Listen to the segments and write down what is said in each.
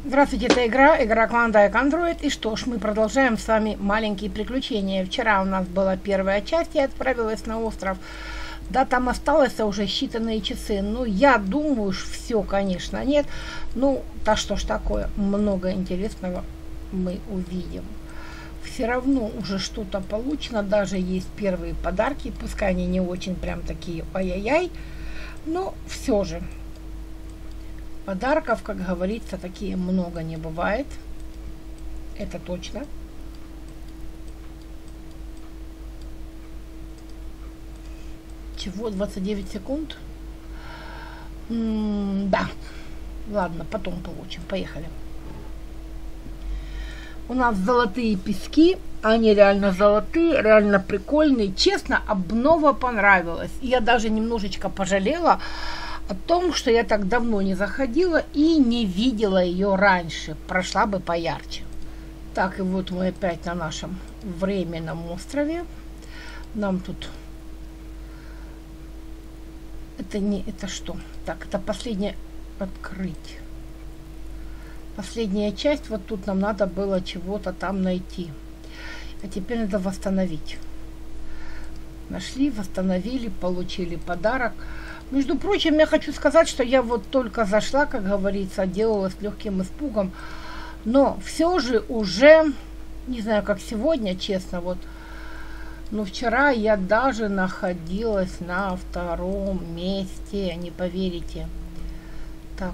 Здравствуйте, это игра Клондайк Android. И что ж, мы продолжаем с вами маленькие приключения. Вчера у нас была первая часть, я отправилась на остров. Да, там осталось уже считанные часы. Ну, я думаю, все, конечно, нет. Ну, да что ж такое, много интересного мы увидим. Все равно уже что-то получено, даже есть первые подарки, пускай они не очень прям такие ай-яй-яй, но все же. Подарков, как говорится, такие много не бывает. Это точно. Чего? 29 секунд? Да. Ладно, потом получим. Поехали. У нас золотые пески. Они реально золотые, реально прикольные. Честно, обнова понравилась. И я даже немножечко пожалела о том, что я так давно не заходила и не видела ее раньше. Прошла бы поярче. Так, и вот мы опять на нашем временном острове. Нам тут... Это что? Так, это последнее... Открыть. Последняя часть. Вот тут нам надо было чего-то там найти. А теперь надо восстановить. Нашли, восстановили, получили подарок. Между прочим, я хочу сказать, что я вот только зашла, как говорится, делала с легким испугом. Но все же уже, не знаю, как сегодня, честно, вот. Но вчера я даже находилась на втором месте, не поверите. Так.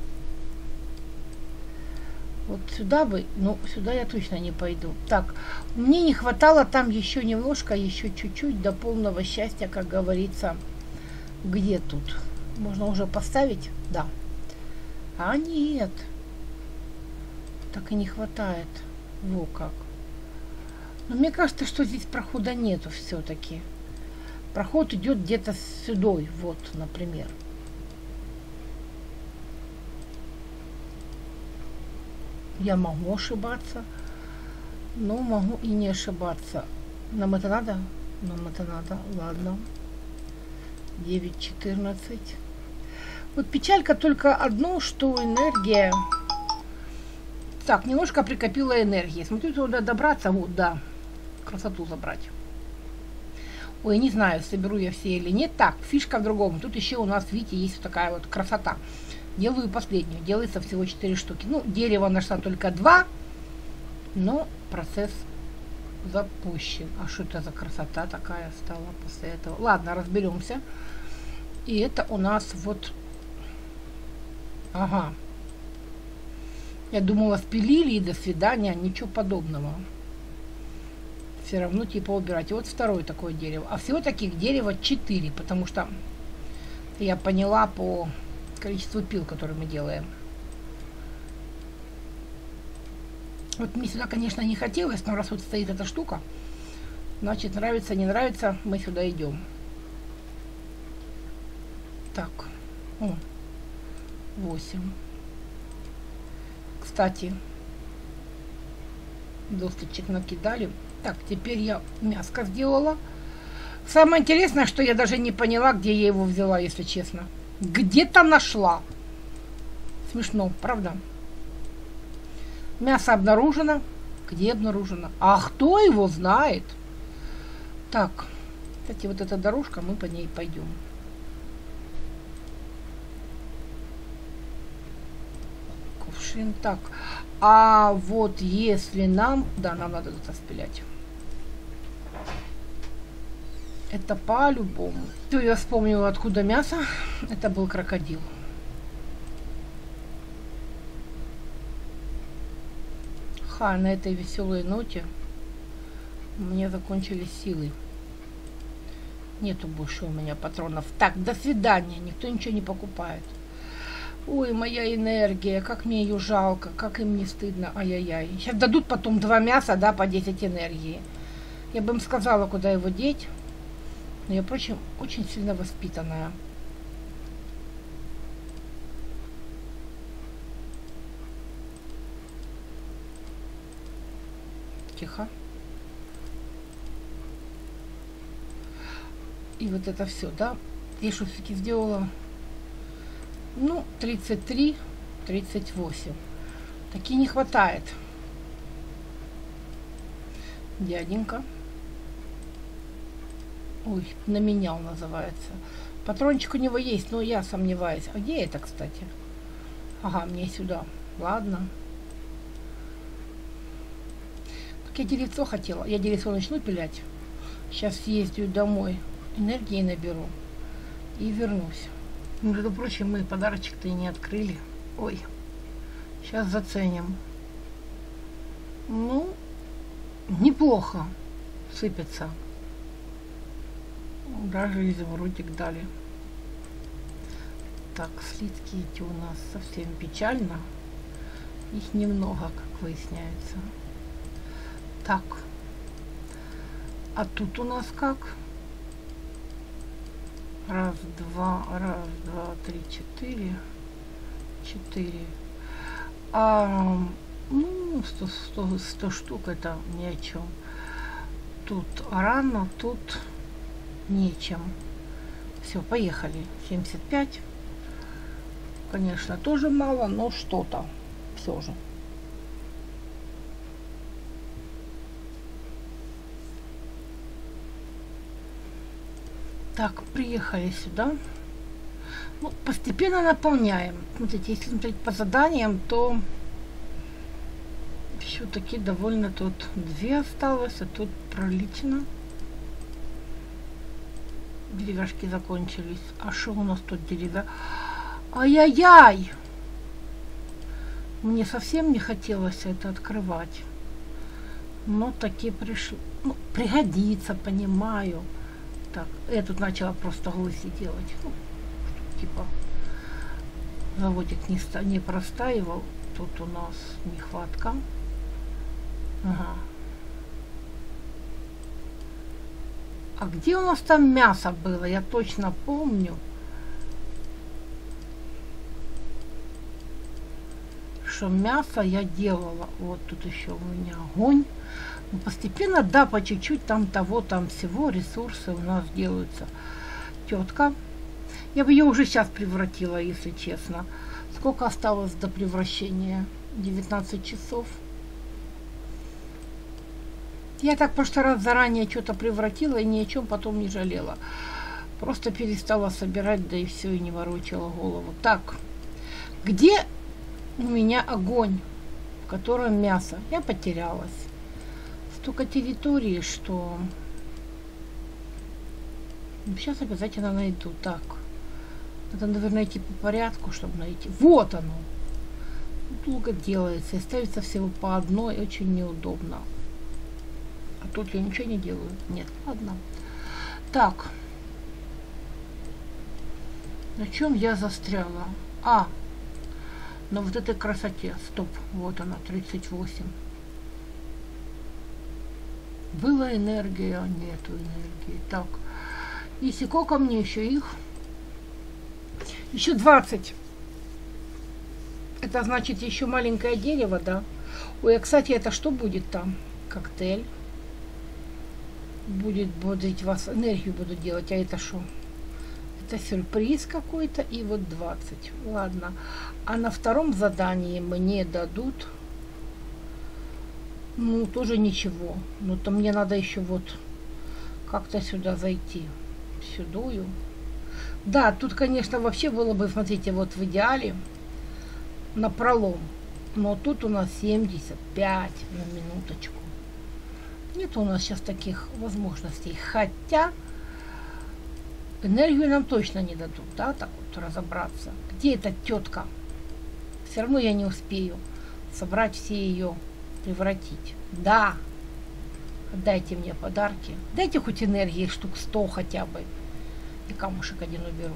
Вот сюда бы, ну, сюда я точно не пойду. Так, мне не хватало там еще немножко, еще чуть-чуть до полного счастья, как говорится. Где тут? Можно уже поставить? Да. А нет. Так и не хватает. Во как. Но мне кажется, что здесь прохода нету все-таки. Проход идет где-то сюда. Вот, например. Я могу ошибаться. Но могу и не ошибаться. Нам это надо? Нам это надо. Ладно. 9:14. Вот печалька только одно, что энергия... Так, немножко прикопила энергии. Смотрю, туда добраться. Вот, да. Красоту забрать. Ой, не знаю, соберу я все или нет. Так, фишка в другом. Тут еще у нас, видите, есть вот такая вот красота. Делаю последнюю. Делается всего 4 штуки. Ну, дерева нашла только 2. Но процесс запущен. А что это за красота такая стала после этого? Ладно, разберемся. И это у нас вот... Ага. Я думала, спилили и до свидания. Ничего подобного. Все равно типа убирать. И вот второе такое дерево. А всего таких дерева 4. Потому что я поняла по количеству пил, которые мы делаем. Вот мне сюда, конечно, не хотелось, но раз вот стоит эта штука, значит, нравится, не нравится, мы сюда идем. Так, 8. Кстати, досточек накидали. Так, теперь я мяско сделала. Самое интересное, что я даже не поняла, где я его взяла, если честно. Где-то нашла. Смешно, правда? Мясо обнаружено. Где обнаружено? А кто его знает? Так, кстати, вот эта дорожка, мы по ней пойдем. Кувшин. Так, а вот если нам... Да, нам надо тут распилять. Это по-любому. Все, я вспомнила, откуда мясо. Это был крокодил. На этой веселой ноте у меня закончились силы. Нету больше у меня патронов. Так, до свидания. Никто ничего не покупает. Ой, моя энергия. Как мне ее жалко. Как им не стыдно. Ай-яй-яй. Сейчас дадут потом 2 мяса, да, по 10 энергии. Я бы им сказала, куда его деть. Но я, впрочем, очень сильно воспитанная. Тихо. И вот это все, да? Я что все-таки сделала? Ну, 33, 38. Таки не хватает. Дяденька. Ой, на меня он называется. Патрончик у него есть, но я сомневаюсь. А где это, кстати? Ага, мне сюда. Ладно. Так я деревцо хотела. Я деревцо начну пилять. Сейчас съездю домой. Энергии наберу. И вернусь. Между прочим, мы подарочек-то и не открыли. Ой. Сейчас заценим. Ну, неплохо сыпется. Даже изумрудик дали. Так, слитки эти у нас совсем печально. Их немного, как выясняется. Так. А тут у нас как? Раз, два, три, четыре. 4. Ну, 100 штук это ни о чем. Тут рано, тут нечем. Все, поехали. 75. Конечно, тоже мало, но что-то все же. Так, приехали сюда. Ну, постепенно наполняем. Смотрите, если смотреть по заданиям, то все-таки довольно тут 2 осталось, а тут пролично. Деревяшки закончились. А что у нас тут деревья? Ай-яй-яй! Мне совсем не хотелось это открывать. Но таки пришло. Ну, пригодится, понимаю. Так, я тут начала просто гуси делать. Ну, типа заводик не простаивал. Тут у нас нехватка. Ага. А где у нас там мясо было? Я точно помню, что мясо я делала. Вот тут еще у меня огонь. Но постепенно, да, по чуть-чуть там того, там всего, ресурсы у нас делаются. Тетка. Я бы ее уже сейчас превратила, если честно. Сколько осталось до превращения? 19 часов. Я так в прошлый раз заранее что-то превратила и ни о чем потом не жалела. Просто перестала собирать, да и все, и не ворочала голову. Так, где у меня огонь, в котором мясо? Я потерялась. Столько территории, что... Сейчас обязательно найду. Так, надо, наверное, идти по порядку, чтобы найти. Вот оно. Долго делается и ставится всего по одной, очень неудобно. А тут я ничего не делаю. Нет, ладно. Так. На чем я застряла? На вот этой красоте. Стоп. Вот она, 38. Была энергия, нету энергии. Так. И сколько мне еще их? Еще 20. Это значит еще маленькое дерево, да? Ой, а кстати, это что будет там? Коктейль. Будет бодать вас, энергию буду делать, а это что? Это сюрприз какой-то, и вот 20. Ладно. А на втором задании мне дадут, ну, тоже ничего. Но то мне надо еще вот как-то сюда зайти. Сюдою. Да, тут, конечно, вообще было бы, смотрите, вот в идеале на пролом. Но тут у нас 75 на минуточку. Нет у нас сейчас таких возможностей. Хотя энергию нам точно не дадут, да, так вот разобраться. Где эта тетка? Все равно я не успею собрать все ее, превратить. Да, дайте мне подарки. Дайте хоть энергии штук 100 хотя бы. И камушек один уберу.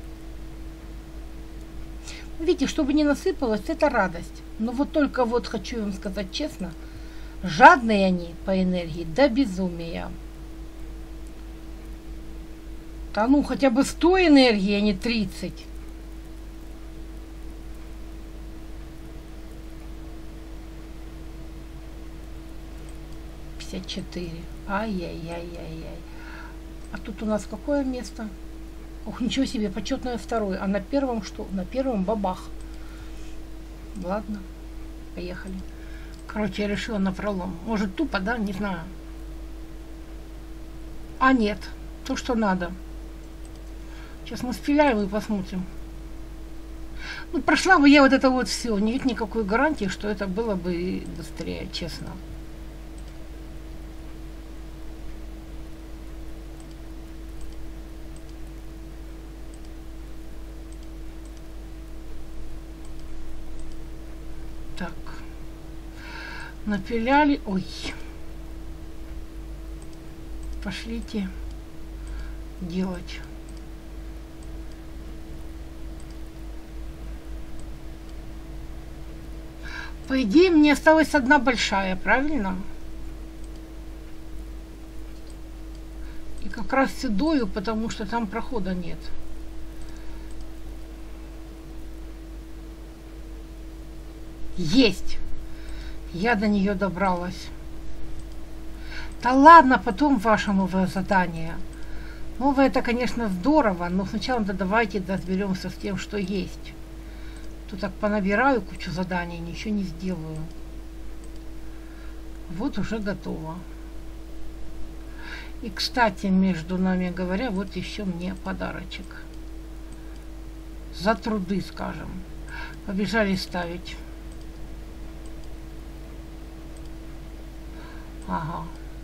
Видите, чтобы не насыпалось, это радость. Но вот только вот хочу вам сказать честно, жадные они по энергии до безумия. Да ну, хотя бы 100 энергии, а не 30. Ай-яй-яй-яй-яй. А тут у нас какое место? Ох, ничего себе, почетное 2. А на первом что? На первом бабах. Ладно. Поехали. Короче, я решила напролом. Может, тупо, да? Не знаю. А нет, то, что надо. Сейчас мы спиляем и посмотрим. Ну, прошла бы я вот это вот все. Нет никакой гарантии, что это было бы быстрее, честно. Так. Напиляли. Ой. Пошлите делать. По идее, мне осталась одна большая, правильно? И как раз седую, потому что там прохода нет. Есть! Я до нее добралась. Да ладно, потом ваше новое задание. Новое это, конечно, здорово, но сначала давайте разберемся с тем, что есть. Тут так понабираю кучу заданий, ничего не сделаю. Вот уже готово. И, кстати, между нами говоря, вот еще мне подарочек. За труды, скажем. Побежали ставить. Ага.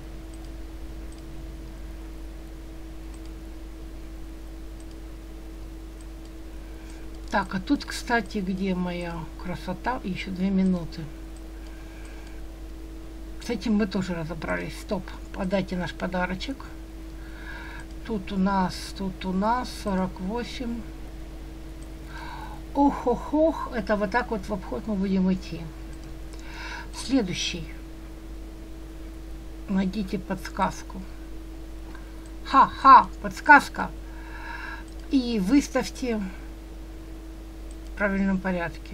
Так, а тут, кстати, где моя красота? Еще 2 минуты. С этим мы тоже разобрались. Стоп, подайте наш подарочек. Тут у нас 48. Ох, это вот так вот в обход мы будем идти. Следующий. Найдите подсказку. Ха-ха, подсказка. И выставьте в правильном порядке.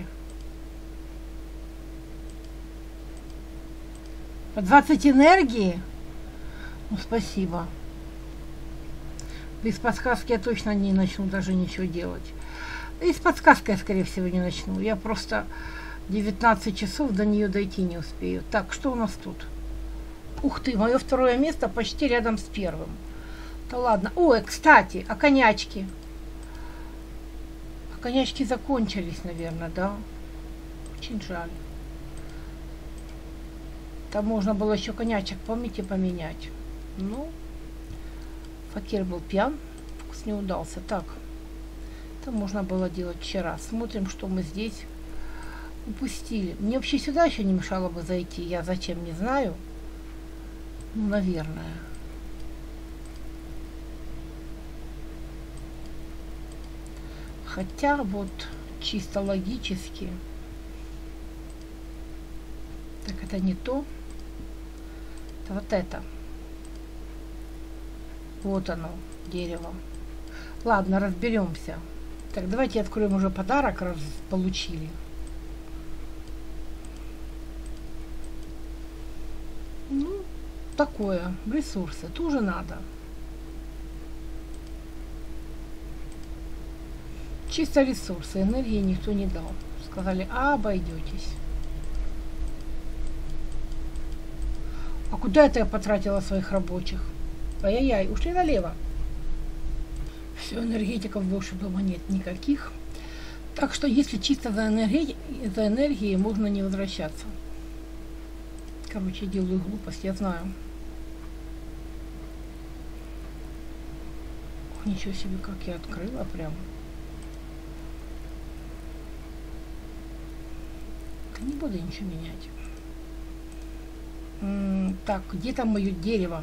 По 20 энергии? Ну, спасибо. Без подсказки я точно не начну даже ничего делать. И с подсказкой я, скорее всего, не начну. Я просто 19 часов до нее дойти не успею. Так, что у нас тут? Ух ты, мое второе место почти рядом с первым. Да ладно. Ой, кстати, а конячки? А конячки закончились, наверное, да? Очень жаль. Там можно было еще конячек, помните, поменять. Ну, факир был пьян, вкус не удался. Так, это можно было делать вчера. Смотрим, что мы здесь упустили. Мне вообще сюда еще не мешало бы зайти. Я зачем, не знаю. Ну, наверное. Хотя вот чисто логически. Так, это не то. Это вот это. Вот оно, дерево. Ладно, разберемся. Так, давайте откроем уже подарок, раз получили. Ну, такое, ресурсы, тоже надо. Чисто ресурсы, энергии никто не дал. Сказали, обойдетесь. А куда это я потратила своих рабочих? Ай-яй-яй, ушли налево. Все, энергетиков больше дома нет никаких. Так что, если чисто за энергией можно не возвращаться. Короче, я делаю глупость, я знаю. Ох, ничего себе, как я открыла прям. Не буду ничего менять. Так, где там мое дерево?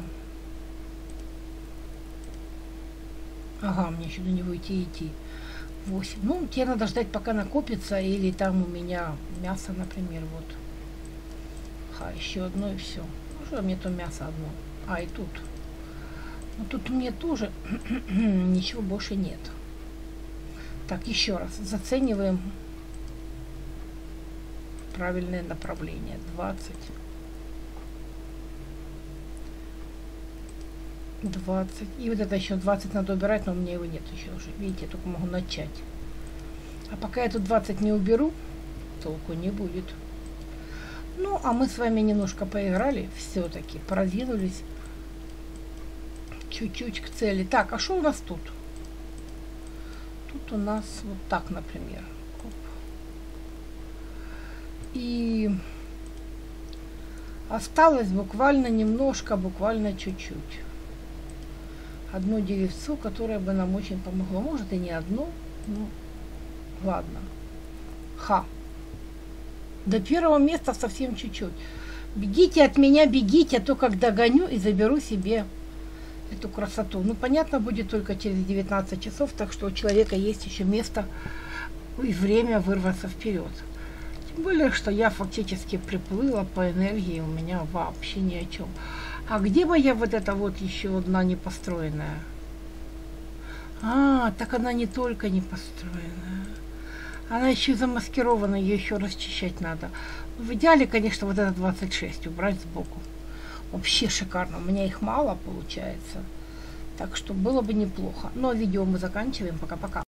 Ага, мне еще до него идти. 8. Ну, тебе надо ждать, пока накопится, или там у меня мясо, например, вот. Ха, еще одно и все. Ну, что мне то мясо одно? А, и тут. Но тут у меня тоже ничего больше нет. Так, еще раз. Зацениваем правильное направление. 20. 20. И вот это еще 20 надо убирать, но у меня его нет еще уже. Видите, я только могу начать. А пока я тут 20 не уберу, толку не будет. Ну, а мы с вами немножко поиграли, все-таки продвинулись чуть-чуть к цели. Так, а что у нас тут? Тут у нас вот так, например. Оп. И осталось буквально немножко, буквально чуть-чуть. Одно деревцо, которое бы нам очень помогло. Может и не одно, ну ладно. Ха. До первого места совсем чуть-чуть. Бегите от меня, бегите, а то как догоню и заберу себе эту красоту. Ну, понятно, будет только через 19 часов, так что у человека есть еще место и время вырваться вперед. Тем более, что я фактически приплыла по энергии, у меня вообще ни о чем. А где бы я вот эта вот еще одна непостроенная? А, так она не только не построенная. Она еще и замаскирована, ее еще расчищать надо. В идеале, конечно, вот это 26 убрать сбоку. Вообще шикарно. У меня их мало получается. Так что было бы неплохо. Но видео мы заканчиваем. Пока-пока.